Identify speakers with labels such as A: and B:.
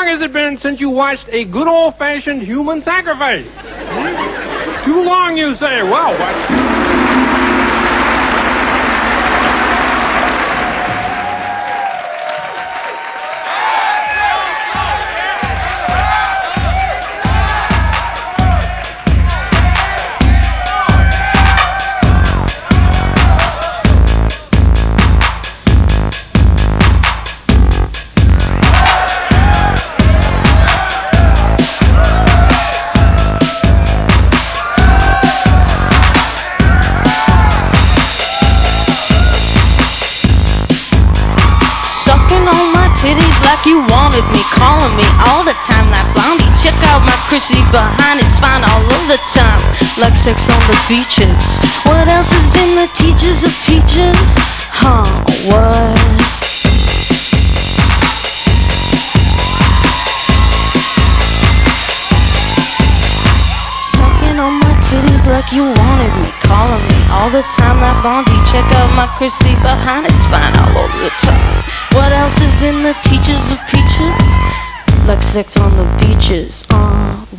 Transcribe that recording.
A: long has it been since you watched a good old-fashioned human sacrifice? Too long, you say. Well, what?
B: Titties like you wanted me, calling me all the time like Blondie. Check out my Chrissy behind, it's fine all of the time, like sex on the beaches. What else is in the teachers of peaches? Huh, what? Sucking on my titties like you wanted me, calling me all the time like Blondie. Check out my Chrissy behind, it's fine all over the time. What else is in the teachers of peaches? Like sex on the beaches.